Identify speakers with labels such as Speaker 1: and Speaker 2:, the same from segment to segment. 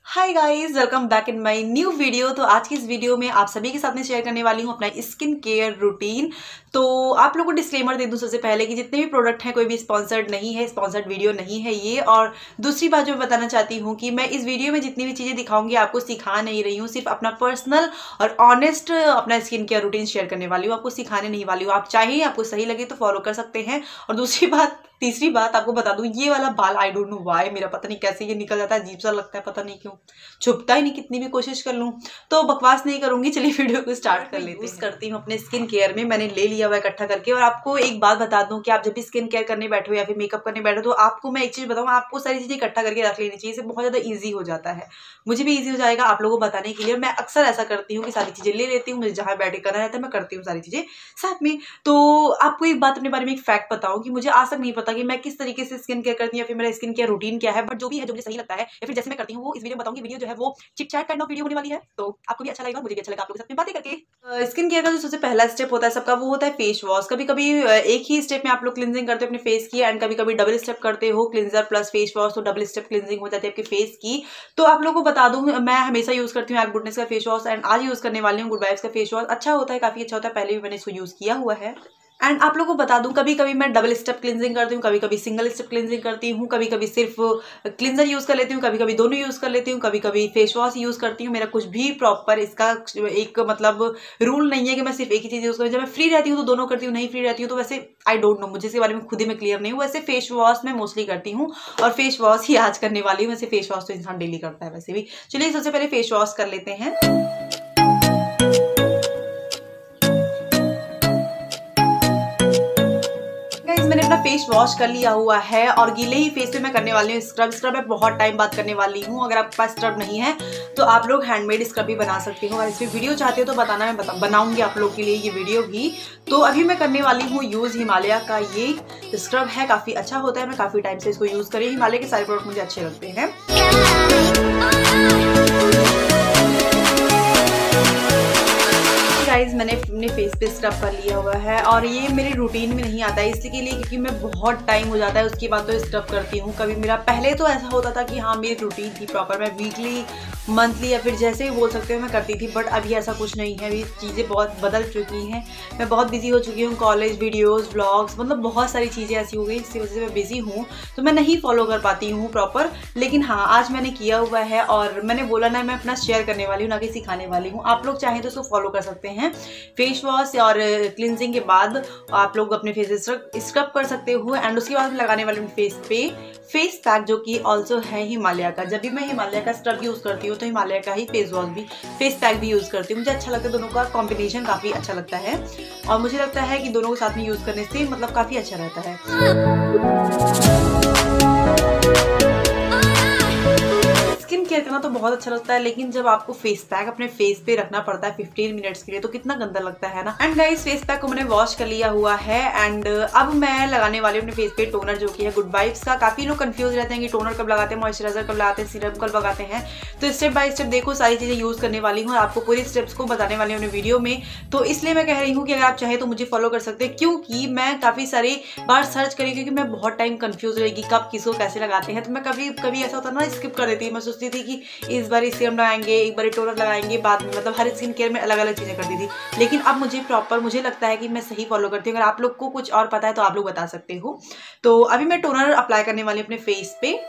Speaker 1: Hi guys, welcome back in my new video. तो आज की इस वीडियो में आप सभी के साथ में शेयर करने वाली हूँ अपना स्किन केयर रूटीन। तो आप लोगों को डिस्क्लेमर दे दूँ सबसे पहले कि जितने भी प्रोडक्ट हैं कोई भी स्पॉन्सर्ड नहीं है, स्पॉन्सर्ड वीडियो नहीं है ये। और दूसरी बात जो मैं बताना चाहती हूँ कि मैं इस वीडियो में जितनी भी चीज़ें दिखाऊंगी आपको सिखा नहीं रही हूँ, सिर्फ अपना पर्सनल और ऑनेस्ट अपना स्किन केयर रूटीन शेयर करने वाली हूँ, आपको सिखाने नहीं वाली हूँ। आप चाहिए आपको सही लगे तो फॉलो कर सकते हैं। और तीसरी बात आपको बता दूं, ये वाला बाल आई डोंट नो व्हाई मेरा पता नहीं कैसे ये निकल जाता है, अजीब सा लगता है, पता नहीं क्यों छुपता ही नहीं कितनी भी कोशिश कर लूं। तो बकवास नहीं करूंगी, चलिए वीडियो को स्टार्ट कर लेते हैं। यूज करती हूँ अपने स्किन केयर में, मैंने ले लिया हुआ इकट्ठा करके। और आपको एक बात बता दूं कि आप जब भी स्किन केयर करने बैठो या फिर मेकअप करने बैठो तो आपको मैं एक चीज बताऊँ, आपको सारी चीजें इकट्ठा करके रख लेनी चाहिए, इससे बहुत ज्यादा ईजी हो जाता है। मुझे भी ईजी हो जाएगा आप लोगों को बताने के लिए। मैं अक्सर ऐसा करती हूँ कि सारी चीजें ले लेती हूँ, मुझे जहाँ बैठे करना रहता है मैं करती हूँ सारी चीजें साथ में। तो आपको एक बात अपने बारे में एक फैक्ट बताऊं कि मुझे आज तक नहीं पता कि मैं किस तरीके से स्किन केयर करती हूँ या फिर मेरा स्किन केयर रूटीन क्या है, बट जो भी है, जो मुझे सही लगता है या फिर जैसे मैं करती हूँ वो इस वीडियो में बताऊंगी। वीडियो जो है वो chit chat kind of video होने वाली है, तो आपको भी अच्छा लगेगा, मुझे भी अच्छा लगेगा आप लोगों के साथ में बातें करके। स्किन केयर का जो सबसे पहला स्टेप होता है सबका, वो होता है फेस वॉश। कभी कभी एक ही स्टेप में आप लोग क्लिनजिंग करते हो अपने फेस की, एंड कभी कभी डबल स्टेप करते हो, क्लिनजर प्लस फेस वॉश, तो डबल स्टेप क्लिनजिंग हो जाती है आपके फेस की। तो आप लोगों को बता दूं, मैं हमेशा यूज करती हूँ गुडनेस का फेस वॉश, एंड आज यूज करने वाली हूँ गुड वाइब्स का फेस वॉश। अच्छा होता है, काफी अच्छा होता है, पहले भी मैंने इसको यूज किया हुआ है। एंड आप लोगों को बता दूं, कभी कभी मैं डबल स्टेप क्लिनजिंग करती हूँ, कभी कभी सिंगल स्टेप क्लिनजिंग करती हूँ, कभी कभी सिर्फ क्लिनजर यूज कर लेती हूँ, कभी कभी दोनों यूज कर लेती हूँ, कभी कभी फेस वॉश यूज करती हूँ। मेरा कुछ भी प्रॉपर इसका एक मतलब रूल नहीं है कि मैं सिर्फ एक ही चीज यूज करूँ। जब मैं फ्री रहती हूँ तो दोनों करती हूँ, नहीं फ्री रहती हूँ तो वैसे आई डोंट नो, मुझे इसके बारे में खुद ही मैं क्लियर नहीं हूँ। वैसे फेस वॉश मैं मोस्टली करती हूँ और फेस वॉश ही आज करने वाली हूँ। वैसे फेस वॉश तो इंसान डेली करता है वैसे भी। चलिए सबसे पहले फेस वॉश कर लेते हैं। मैंने अपना फेस वॉश कर लिया हुआ है और गीले ही फेस पे मैं करने वाली हूँ स्क्रब। स्क्रब मैं बहुत टाइम बाद करने वाली हूँ। अगर आपके पास स्क्रब नहीं है तो आप लोग हैंडमेड स्क्रब भी बना सकते हो। अगर इसमें वीडियो चाहते हो तो बताना, मैं बनाऊंगी आप लोग के लिए ये वीडियो भी। तो अभी मैं करने वाली हूँ यूज हिमालय का ये स्क्रब है, काफी अच्छा होता है, मैं काफी टाइम से इसको यूज करी। हिमालय के सारे प्रोडक्ट मुझे अच्छे लगते हैं। गाइस, मैंने अपने फेस पे स्क्रब कर लिया हुआ है और ये मेरे रूटीन में नहीं आता है इसलिए क्योंकि मैं बहुत टाइम हो जाता है उसके बाद तो स्क्रब करती हूँ। कभी मेरा पहले तो ऐसा होता था कि हाँ मेरी रूटीन थी प्रॉपर, मैं वीकली मंथली या फिर जैसे भी बोल सकते हो मैं करती थी, बट अभी ऐसा कुछ नहीं है। अभी चीज़ें बहुत बदल चुकी हैं, मैं बहुत बिजी हो चुकी हूँ, कॉलेज वीडियोस व्लॉग्स, मतलब बहुत सारी चीज़ें ऐसी हो गई, इसकी वजह से मैं बिजी हूँ तो मैं नहीं फॉलो कर पाती हूँ प्रॉपर। लेकिन हाँ, आज मैंने किया हुआ है और मैंने बोला ना, मैं अपना शेयर करने वाली हूँ ना कि सिखाने वाली हूँ। आप लोग चाहें तो उसको फॉलो कर सकते हैं। फेस वॉश और क्लिनजिंग के बाद आप लोग अपने फेस स्क्रब कर सकते हो एंड उसके बाद लगाने वाले फेस पे फेस पैक, जो कि ऑल्सो है हिमालय का। जब भी मैं हिमालय का स्क्रब यूज करती हूँ तो हिमालय का ही फेस वॉश भी, फेस पैक भी यूज करती हूँ। मुझे अच्छा लगता है, दोनों का कॉम्बिनेशन काफी अच्छा लगता है और मुझे लगता है कि दोनों को साथ में यूज करने से मतलब काफी अच्छा रहता है। स्किन केयर करना तो बहुत अच्छा लगता है, लेकिन जब आपको फेस पैक अपने फेस पे रखना पड़ता है 15 मिनट्स के लिए तो कितना गंदा लगता है ना। एंड गाइस, फेस पैक को मैंने वॉश कर लिया हुआ है एंड अब मैं लगाने वाली हूँ अपने फेस पे टोनर, जो कि है गुड वाइब्स का। काफी लोग कंफ्यूज रहते हैं कि टोनर कब लगाते हैं, मॉइस्चराइजर कब लगाते हैं, सीरम कब लगाते हैं। तो स्टेप बाय स्टेप देखो, सारी चीजें यूज करने वाली हूँ और आपको पूरी स्टेप्स को बताने वाली हूँ अपने वीडियो में। तो इसलिए मैं कह रही हूँ कि अगर आप चाहे तो मुझे फॉलो कर सकते हैं, क्योंकि मैं काफी सारी बार सर्च करी, क्योंकि मैं बहुत टाइम कंफ्यूज रहेगी कब किसको कैसे लगाते हैं। तो मैं कभी ऐसा होता ना स्किप कर देती थी। मैं सोचती थी कि इस बार सीरम लगाएंगे, एक बार टोनर लगाएंगे, बाद में मतलब हर स्किन केयर में अलग अलग चीजें करती थी। लेकिन अब मुझे लगता है कि मैं सही फॉलो करती हूँ। अगर आप लोग को कुछ और पता है तो आप लोग बता सकते हो। तो अभी मैं टोनर अप्लाई करने वाली हूँ अपने फेस पे।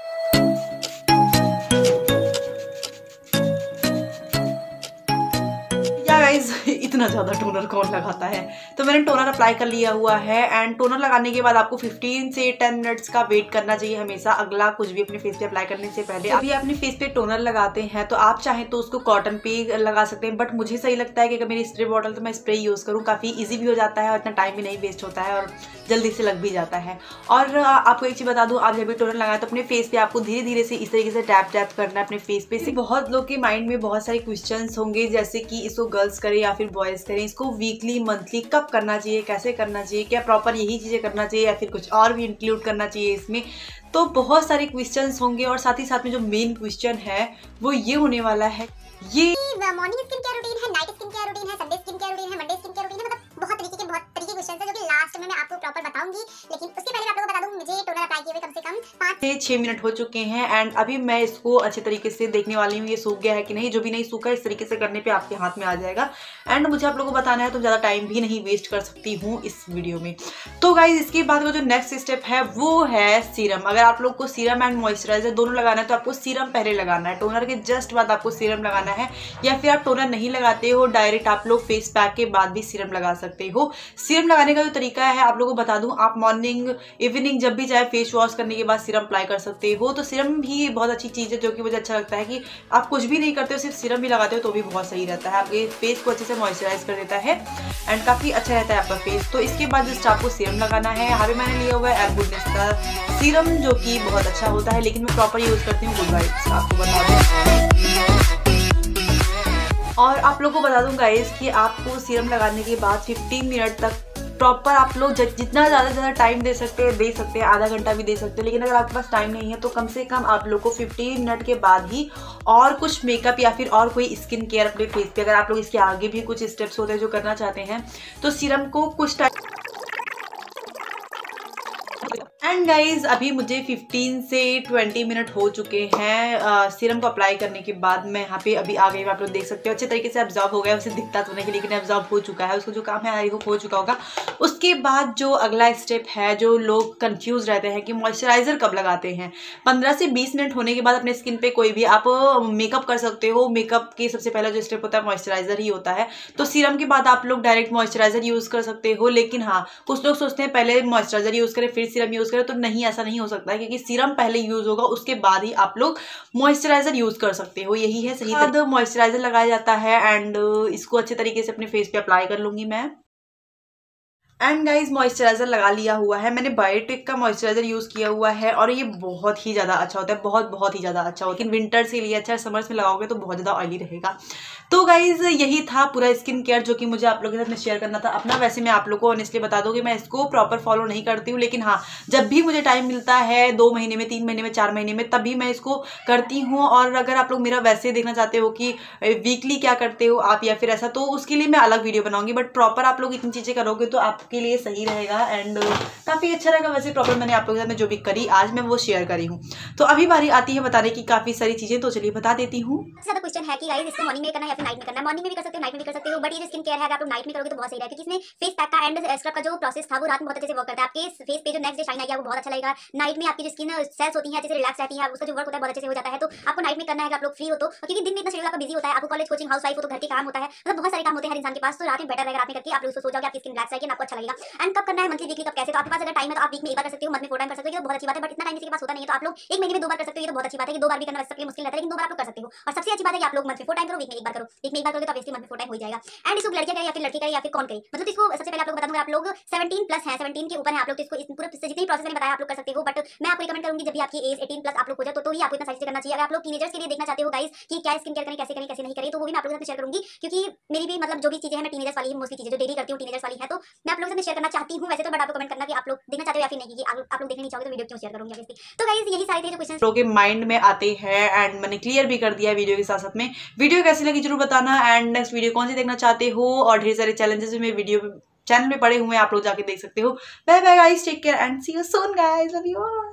Speaker 1: इतना ज्यादा टोनर कौन लगाता है। तो मैंने टोनर अप्लाई कर लिया हुआ है एंड टोनर लगाने के बाद आपको 15 से 10 मिनट्स का वेट करना चाहिए हमेशा, अगला कुछ भी अपने फेस पे अप्लाई करने से पहले। अभी अपने फेस पे टोनर लगाते हैं तो आप चाहें तो उसको कॉटन पे लगा सकते हैं, बट मुझे सही लगता है कि अगर मेरी स्प्रे बॉटल तो मैं स्प्रे यूज करूँ, काफी ईजी भी हो जाता है और इतना टाइम भी नहीं वेस्ट होता है और जल्दी से लग भी जाता है। और आपको एक चीज बता दूं, आप जब भी टोनर लगाए तो अपने फेस पे आपको धीरे धीरे से इस तरीके से टैप टैप करना है अपने फेस पे। बहुत लोग के माइंड में बहुत सारे क्वेश्चंस होंगे, जैसे कि इसको गर्ल्स करें या फिर बॉयज करें, इसको वीकली मंथली कब करना चाहिए, कैसे करना चाहिए, क्या प्रॉपर यही चीजें करना चाहिए या फिर कुछ और भी इंक्लूड करना चाहिए इसमें। तो बहुत सारे क्वेश्चंस होंगे और साथ ही साथ में जो मेन क्वेश्चन है वो ये होने वाला है, ये
Speaker 2: मॉर्निंग स्किन केयर रूटीन है, नाइट स्किन केयर रूटीन है, संडे स्किन केयर रूटीन है, मंडे स्किन केयर रूटीन है, मतलब बहुत तरीके के क्वेश्चंस है जो कि लास्ट में मैं आपको प्रॉपर बताऊंगी, लेकिन उसके पहले आप लोगों को बता दूं मुझे टोनर अप्लाई किए हुए कम से कम
Speaker 1: 5 से 6 मिनट हो चुके हैं एंड अभी मैं इसको अच्छे तरीके से देखने वाली हूँ ये सूख गया है कि नहीं। जो भी नहीं सूखा इस तरीके से करने पे आपके हाथ में आ जाएगा एंड मुझे आप लोगों को बताना है, तो ज़्यादा टाइम भी नहीं वेस्ट कर सकती हूँ इस वीडियो में। तो गाइज इसके बाद का जो नेक्स्ट स्टेप है वो है सीरम। अगर आप लोग को सीरम एंड मॉइस्चराइजर दोनों लगाना है तो आपको सीरम पहले लगाना है, टोनर के जस्ट बाद आपको सीरम लगाना है। या फिर आप टोनर नहीं लगाते हो, डायरेक्ट आप लोग फेस पैक के बाद भी सीरम लगा सकते हो। सीरम लगाने का जो तरीका है आप लोगों को बता दूं, आप मॉर्निंग इवनिंग जब भी चाहे फेस वॉश करने के बाद सीरम अप्लाई कर सकते हो। तो सीरम भी बहुत अच्छी चीज़ है जो कि मुझे अच्छा लगता है कि आप कुछ भी नहीं करते हो सिर्फ सीरम भी लगाते हो तो भी बहुत सही रहता है, आपके फेस को अच्छे से मॉइस्चराइज कर देता है एंड काफ़ी अच्छा रहता है आपका फेस। तो इसके बाद जस्ट आपको सीरम लगाना है। यहाँ पे मैंने लिया हुआ है एल्गुडनेस का सीरम जो कि बहुत अच्छा होता है, लेकिन मैं प्रॉपर यूज़ करती हूँ गुड वाइब्स, आपको बता दूँ। और आप लोगों को बता दूं गाइस कि आपको सीरम लगाने के बाद 15 मिनट तक प्रॉपर आप लोग जितना ज़्यादा टाइम दे सकते हैं, आधा घंटा भी दे सकते हैं। लेकिन अगर आपके पास टाइम नहीं है तो कम से कम आप लोग को 15 मिनट के बाद ही और कुछ मेकअप या फिर और कोई स्किन केयर अपने फेस पे, अगर आप लोग इसके आगे भी कुछ स्टेप्स होते हैं जो करना चाहते हैं तो सीरम को कुछ टाइम। एंड गाइज अभी मुझे 15 से 20 मिनट हो चुके हैं सीरम को अप्लाई करने के बाद। मैं यहाँ पे अभी आ गई हूँ, आप लोग देख सकते हो अच्छे तरीके से एब्जॉर्ब हो गया। उसे दिखता तो नहीं लेकिन एब्जॉर्ब हो चुका है, उसको जो काम है आई होप हो चुका होगा। उसके बाद जो अगला स्टेप है, जो लोग कंफ्यूज रहते हैं कि मॉइस्चराइजर कब लगाते हैं, 15 से 20 मिनट होने के बाद अपने स्किन पे कोई भी आप मेकअप कर सकते हो। मेकअप के सबसे पहला जो स्टेप होता है मॉइस्चराइजर ही होता है, तो सीरम के बाद आप लोग डायरेक्ट मॉइस्चराइजर यूज़ कर सकते हो। लेकिन हाँ, कुछ लोग सोचते हैं पहले मॉइस्चराइजर यूज़ करें फिर सीरम यूज़ करें, तो नहीं, ऐसा नहीं हो सकता है क्योंकि सीरम पहले यूज होगा उसके बाद ही आप लोग मॉइस्चराइजर यूज कर सकते हो, यही है सही। बाद मॉइस्चराइजर लगाया जाता है एंड इसको अच्छे तरीके से अपने फेस पे अप्लाई कर लूंगी मैं। एंड गाइज मॉइस्चराइजर लगा लिया हुआ है मैंने, बायोटिक का मॉइस्चराइजर यूज किया हुआ है और ये बहुत ही ज़्यादा अच्छा होता है, बहुत ही ज़्यादा अच्छा होता है। लेकिन विंटर्स के लिए अच्छा है, समर्स में लगाओगे तो बहुत ज़्यादा ऑयली रहेगा। तो गाइज यही था पूरा स्किन केयर जो कि मुझे आप लोगों के साथ में शेयर करना था अपना। वैसे मैं आप लोगों को ऑनेस्टली बता दूं कि मैं इसको प्रॉपर फॉलो नहीं करती हूँ, लेकिन हाँ जब भी मुझे टाइम मिलता है 2 महीने में, 3 महीने में, 4 महीने में, तभी मैं इसको करती हूँ। और अगर आप लोग मेरा वैसे देखना चाहते हो कि वीकली क्या करते हो आप या फिर ऐसा, तो उसके लिए मैं अलग वीडियो बनाऊंगी। बट प्रॉपर आप लोग इतनी चीज़ें करोगे तो आपके लिए सही रहेगा एंड काफ़ी अच्छा रहेगा। वैसे प्रॉपर मैंने आप लोगों के साथ में जो भी करी आज मैं वो शेयर करी हूँ। तो अभी बारी आती है बताने की काफ़ी सारी चीज़ें, तो चलिए बता देती हूँ।
Speaker 2: ज़्यादा क्वेश्चन है कि गाइस इसको मॉर्निंग में करना है या फिर नाइट में करना है। मॉर्निंग में भी कर सकते हो, नाइट में भी कर सकते हो, बट ये जो स्किन केयर है अगर आप लोग नाइट में करोगे तो बहुत सही रहेगा क्योंकि इसमें फेस पैक का एंड स्क्रब का जो प्रोसेस था वो रात में बहुत अच्छे से वर्क करता है। आपके फेस पे जो नेक्स्ट डे शाइन आएगा वो बहुत अच्छा लगेगा। नाइट में आपकी जो स्किन सेल्स होती है अच्छे से रिलैक्स रहती है, उसका जो वर्क होता है बहुत अच्छे से हो जाता है। तो आपको नाइट में करना है, आप लोग फ्री हो तो, क्योंकि दिन में इतना शेड्यूल आपका बिजी होता है, आपको कॉलेज कोचिंग हाउस वाइफ हो तो घर के काम होता है, मतलब बहुत सारे काम होते हैं हर इंसान के पास। तो रात में बेटर रहेगा, रात में करके आप लोग सो जाओगे, आपकी स्किन रिलैक्स रहेगी, आपको अच्छा लगेगा। एंड कब करना है, मंथली वीकली कब कैसे, तो आपके पास अगर टाइम है तो आप वीक में एक बार कर सकते हो, मंथ में 4 टाइम कर सकते हो, ये तो बहुत अच्छी बात है। बट इतना टाइम किसी के पास होता नहीं है तो आप लोग एक महीने में 2 बार कर सकते हो, ये तो बहुत अच्छी बात है कि 2 बार भी करना सबके लिए मुश्किल रहता है, लेकिन 2 बार आप लोग कर सकते हो। और सबसे अच्छी बात है कि आप लोग मंथ में 4 टाइम करो, वीक में एक बार करो। वीक में एक बार करोगे तो ऑब्वियसली मंथ में 4 टाइम हो जाएगा। एंड इसको लड़कियां करें या फिर लड़की करें या फिर कौन करे, मतलब इसको सबसे पहले आप लोग बता दूंगा, आप लोग 17 प्लस है, 17 के ऊपर है आप लोग, तो इसको इस पूरे जितनी प्रोसेस मैंने बताया आप लोग कर सकते हो। बट मैं आपको रिकमेंड करूंगी जब भी आपकी एज 18 प्लस आप लोग हो जाए तो ही आपको इतना सारी चीजें करना चाहिए। अगर आप लोग टीनेजर्स के लिए देखना चाहते हो गाइस कि क्या स्किन केयर करें, कैसे नहीं करें, तो वो भी मैं आप लोगों के साथ शेयर करूंगी क्योंकि मेरी भी मतलब जो भी चीजें हैं मैं टीनेजर्स वाली मोस्टली चीजें जो डेली करती हूँ टीनेजर्स वाली है, तो मैं आप लोगों से शेयर करना चाहती हूँ वैसे तो। बट आप कमेंट करना कि आप लोग देखना चाहते हो या फिर नहीं, कि आप लोग देखना नहीं चाहोगे तो वीडियो क्यों शेयर करूंगी ऑब्वियसली। तो गाइस यही सारे थे जो क्वेश्चन लोगों के माइंड में आते हैं एंड मैंने क्लियर भी कर दिया वीडियो के साथ साथ में। वीडियो कैसी लगी जरूर बताना एंड नेक्स्ट वीडियो कौन सी देखना चाहते हो, और ढेर सारे चैलेंजेस में वीडियो चैनल में पड़े हुए हैं, आप लोग जाके देख सकते हो। Bye bye guys, take care and see you soon guys, love you all.